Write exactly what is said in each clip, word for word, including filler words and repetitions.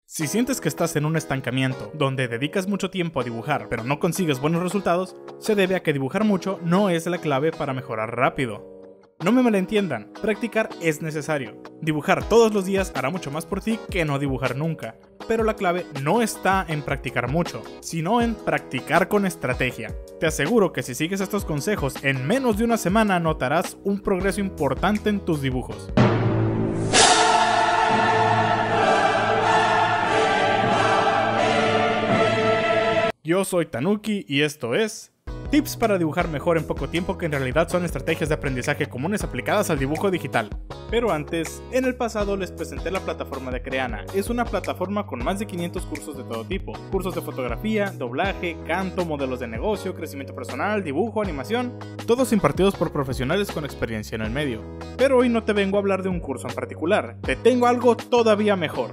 Si sientes que estás en un estancamiento, donde dedicas mucho tiempo a dibujar pero no consigues buenos resultados, se debe a que dibujar mucho no es la clave para mejorar rápido. No me malentiendan, practicar es necesario. Dibujar todos los días hará mucho más por ti que no dibujar nunca. Pero la clave no está en practicar mucho, sino en practicar con estrategia. Te aseguro que si sigues estos consejos, en menos de una semana notarás un progreso importante en tus dibujos. Yo soy Tanuki y esto es Tips para dibujar mejor en poco tiempo, que en realidad son estrategias de aprendizaje comunes aplicadas al dibujo digital. Pero antes, en el pasado les presenté la plataforma de Creana. Es una plataforma con más de quinientos cursos de todo tipo. Cursos de fotografía, doblaje, canto, modelos de negocio, crecimiento personal, dibujo, animación. Todos impartidos por profesionales con experiencia en el medio. Pero hoy no te vengo a hablar de un curso en particular. Te tengo algo todavía mejor.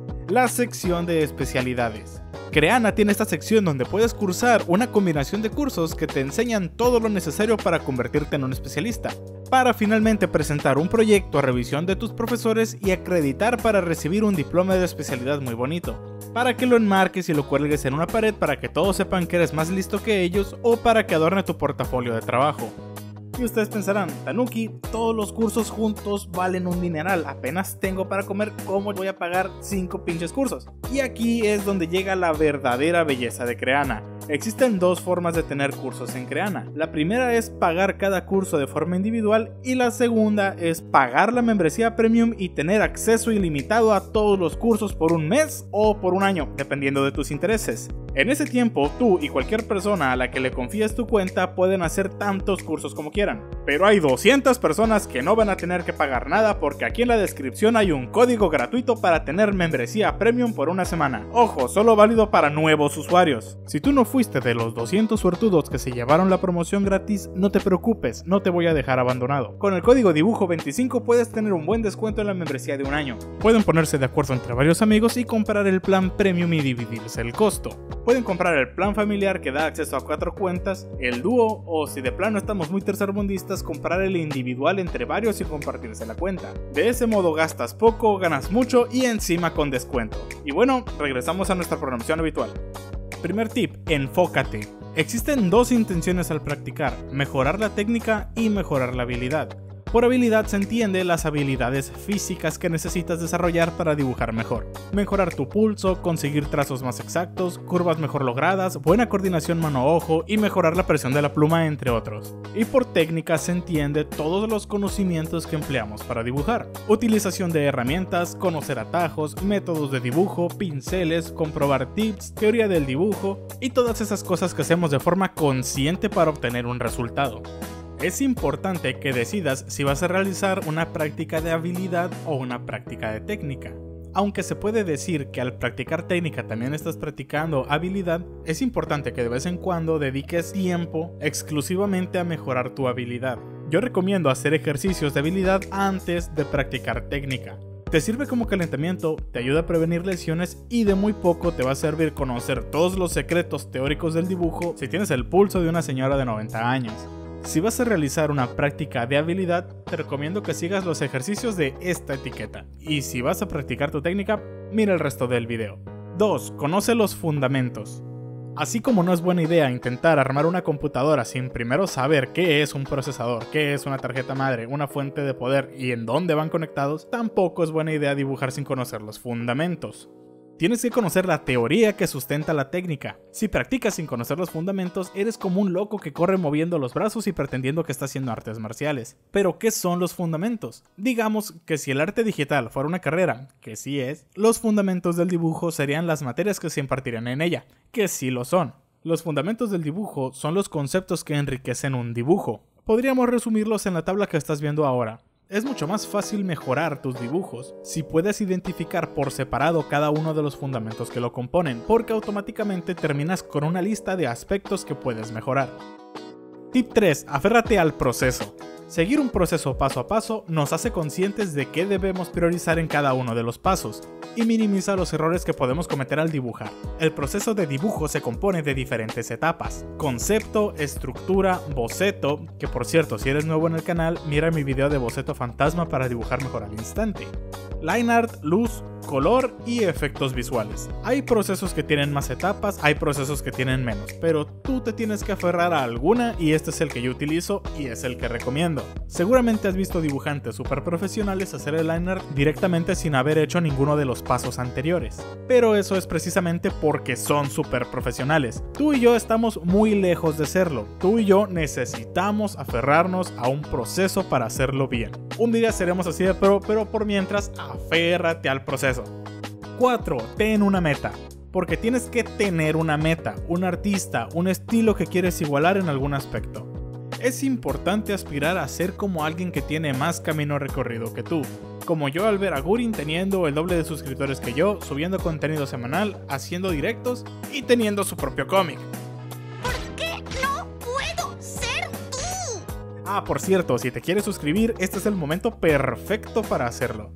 La sección de especialidades. Creana tiene esta sección donde puedes cursar una combinación de cursos que te enseñan todo lo necesario para convertirte en un especialista, para finalmente presentar un proyecto a revisión de tus profesores y acreditar para recibir un diploma de especialidad muy bonito, para que lo enmarques y lo cuelgues en una pared para que todos sepan que eres más listo que ellos o para que adorne tu portafolio de trabajo. Y ustedes pensarán, Tanuki, todos los cursos juntos valen un dineral, apenas tengo para comer, ¿cómo voy a pagar cinco pinches cursos? Y aquí es donde llega la verdadera belleza de Creana. Existen dos formas de tener cursos en Creana. La primera es pagar cada curso de forma individual y la segunda es pagar la membresía premium y tener acceso ilimitado a todos los cursos por un mes o por un año, dependiendo de tus intereses. En ese tiempo, tú y cualquier persona a la que le confíes tu cuenta pueden hacer tantos cursos como quieran. Pero hay doscientas personas que no van a tener que pagar nada porque aquí en la descripción hay un código gratuito para tener membresía premium por una semana. Ojo, solo válido para nuevos usuarios. Si tú no fuiste de los doscientos suertudos que se llevaron la promoción gratis, no te preocupes, no te voy a dejar abandonado. Con el código dibujo veinticinco puedes tener un buen descuento en la membresía de un año. Pueden ponerse de acuerdo entre varios amigos y comprar el plan premium y dividirse el costo. Pueden comprar el plan familiar que da acceso a cuatro cuentas, el dúo o si de plano estamos muy tercermundistas, comprar el individual entre varios y compartirse la cuenta. De ese modo gastas poco, ganas mucho y encima con descuento. Y bueno, regresamos a nuestra programación habitual. Primer tip, enfócate. Existen dos intenciones al practicar, mejorar la técnica y mejorar la habilidad. Por habilidad se entiende las habilidades físicas que necesitas desarrollar para dibujar mejor. Mejorar tu pulso, conseguir trazos más exactos, curvas mejor logradas, buena coordinación mano-ojo y mejorar la presión de la pluma, entre otros. Y por técnica se entiende todos los conocimientos que empleamos para dibujar. Utilización de herramientas, conocer atajos, métodos de dibujo, pinceles, comprobar tips, teoría del dibujo y todas esas cosas que hacemos de forma consciente para obtener un resultado. Es importante que decidas si vas a realizar una práctica de habilidad o una práctica de técnica. Aunque se puede decir que al practicar técnica también estás practicando habilidad, es importante que de vez en cuando dediques tiempo exclusivamente a mejorar tu habilidad. Yo recomiendo hacer ejercicios de habilidad antes de practicar técnica. Te sirve como calentamiento, te ayuda a prevenir lesiones y de muy poco te va a servir conocer todos los secretos teóricos del dibujo si tienes el pulso de una señora de noventa años. Si vas a realizar una práctica de habilidad, te recomiendo que sigas los ejercicios de esta etiqueta. Y si vas a practicar tu técnica, mira el resto del video. dos. Conoce los fundamentos. Así como no es buena idea intentar armar una computadora sin primero saber qué es un procesador, qué es una tarjeta madre, una fuente de poder y en dónde van conectados, tampoco es buena idea dibujar sin conocer los fundamentos. Tienes que conocer la teoría que sustenta la técnica. Si practicas sin conocer los fundamentos, eres como un loco que corre moviendo los brazos y pretendiendo que está haciendo artes marciales. Pero, ¿qué son los fundamentos? Digamos que si el arte digital fuera una carrera, que sí es, los fundamentos del dibujo serían las materias que se impartirían en ella, que sí lo son. Los fundamentos del dibujo son los conceptos que enriquecen un dibujo. Podríamos resumirlos en la tabla que estás viendo ahora. Es mucho más fácil mejorar tus dibujos si puedes identificar por separado cada uno de los fundamentos que lo componen, porque automáticamente terminas con una lista de aspectos que puedes mejorar. Tip tres. Aférrate al proceso. Seguir un proceso paso a paso nos hace conscientes de qué debemos priorizar en cada uno de los pasos y minimiza los errores que podemos cometer al dibujar. El proceso de dibujo se compone de diferentes etapas: concepto, estructura, boceto, que por cierto, si eres nuevo en el canal, mira mi video de boceto fantasma para dibujar mejor al instante, line art, luz, color y efectos visuales. Hay procesos que tienen más etapas, hay procesos que tienen menos, pero tú te tienes que aferrar a alguna y este es el que yo utilizo y es el que recomiendo. Seguramente has visto dibujantes super profesionales hacer el line art directamente sin haber hecho ninguno de los pasos anteriores, pero eso es precisamente porque son super profesionales. Tú y yo estamos muy lejos de serlo. Tú y yo necesitamos aferrarnos a un proceso para hacerlo bien. Un día seremos así de pro, pero por mientras aférrate al proceso. cuatro. Ten una meta. Porque tienes que tener una meta, un artista, un estilo que quieres igualar en algún aspecto. Es importante aspirar a ser como alguien que tiene más camino recorrido que tú. Como yo al ver a Gurin teniendo el doble de suscriptores que yo, subiendo contenido semanal, haciendo directos y teniendo su propio cómic. ¿Por qué no puedo ser tú? Ah, por cierto, si te quieres suscribir, este es el momento perfecto para hacerlo.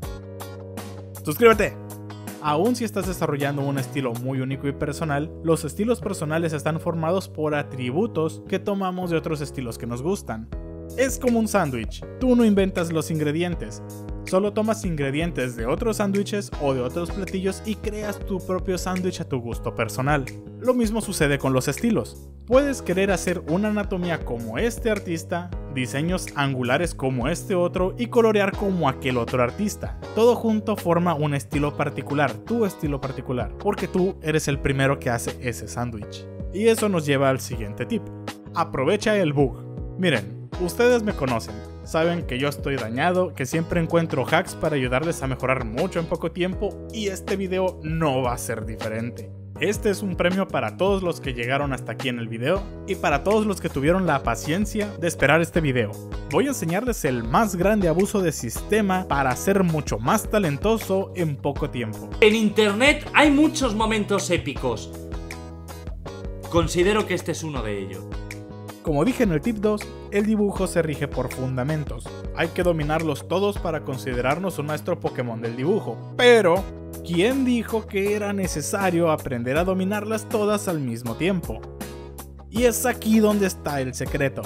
¡Suscríbete! Aún si estás desarrollando un estilo muy único y personal, los estilos personales están formados por atributos que tomamos de otros estilos que nos gustan. Es como un sándwich, tú no inventas los ingredientes, solo tomas ingredientes de otros sándwiches o de otros platillos y creas tu propio sándwich a tu gusto personal. Lo mismo sucede con los estilos. Puedes querer hacer una anatomía como este artista, diseños angulares como este otro y colorear como aquel otro artista. Todo junto forma un estilo particular, tu estilo particular, porque tú eres el primero que hace ese sándwich. Y eso nos lleva al siguiente tip. Aprovecha el bug. Miren, ustedes me conocen, saben que yo estoy dañado, que siempre encuentro hacks para ayudarles a mejorar mucho en poco tiempo y este video no va a ser diferente. Este es un premio para todos los que llegaron hasta aquí en el video y para todos los que tuvieron la paciencia de esperar este video. Voy a enseñarles el más grande abuso de sistema para ser mucho más talentoso en poco tiempo. En internet hay muchos momentos épicos. Considero que este es uno de ellos. Como dije en el tip dos, el dibujo se rige por fundamentos. Hay que dominarlos todos para considerarnos un maestro Pokémon del dibujo. Pero, ¿quién dijo que era necesario aprender a dominarlas todas al mismo tiempo? Y es aquí donde está el secreto.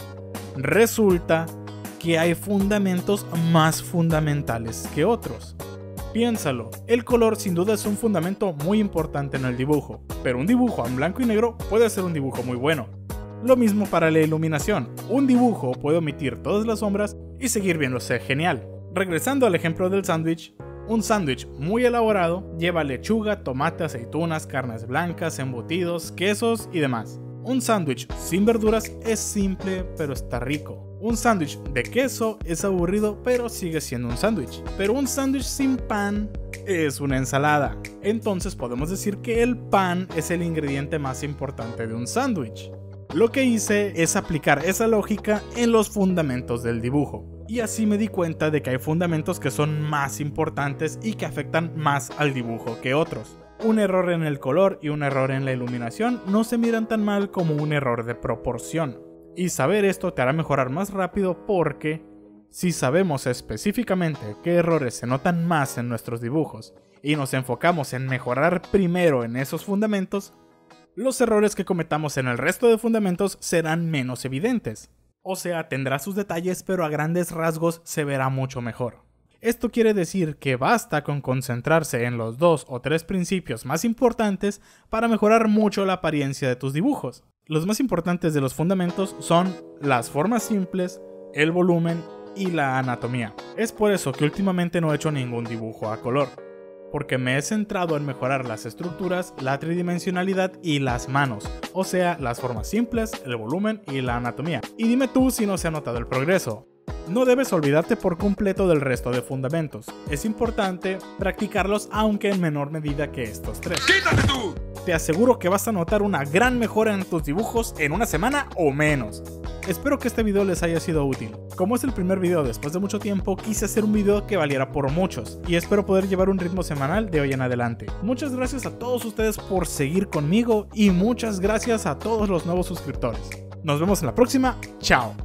Resulta que hay fundamentos más fundamentales que otros. Piénsalo, el color sin duda es un fundamento muy importante en el dibujo, pero un dibujo en blanco y negro puede ser un dibujo muy bueno. Lo mismo para la iluminación, un dibujo puede omitir todas las sombras y seguir viéndose genial. Regresando al ejemplo del sándwich, un sándwich muy elaborado lleva lechuga, tomate, aceitunas, carnes blancas, embutidos, quesos y demás. Un sándwich sin verduras es simple pero está rico. Un sándwich de queso es aburrido pero sigue siendo un sándwich. Pero un sándwich sin pan es una ensalada. Entonces podemos decir que el pan es el ingrediente más importante de un sándwich. Lo que hice es aplicar esa lógica en los fundamentos del dibujo. Y así me di cuenta de que hay fundamentos que son más importantes y que afectan más al dibujo que otros. Un error en el color y un error en la iluminación no se miran tan mal como un error de proporción. Y saber esto te hará mejorar más rápido porque, si sabemos específicamente qué errores se notan más en nuestros dibujos y nos enfocamos en mejorar primero en esos fundamentos, los errores que cometamos en el resto de fundamentos serán menos evidentes. O sea, tendrá sus detalles, pero a grandes rasgos se verá mucho mejor. Esto quiere decir que basta con concentrarse en los dos o tres principios más importantes para mejorar mucho la apariencia de tus dibujos. Los más importantes de los fundamentos son las formas simples, el volumen y la anatomía. Es por eso que últimamente no he hecho ningún dibujo a color, porque me he centrado en mejorar las estructuras, la tridimensionalidad y las manos, o sea, las formas simples, el volumen y la anatomía. Y dime tú si no se ha notado el progreso. No debes olvidarte por completo del resto de fundamentos. Es importante practicarlos aunque en menor medida que estos tres. ¡Quítate tú! Te aseguro que vas a notar una gran mejora en tus dibujos en una semana o menos. Espero que este video les haya sido útil. Como es el primer video después de mucho tiempo, quise hacer un video que valiera por muchos y espero poder llevar un ritmo semanal de hoy en adelante. Muchas gracias a todos ustedes por seguir conmigo y muchas gracias a todos los nuevos suscriptores. Nos vemos en la próxima. Chao.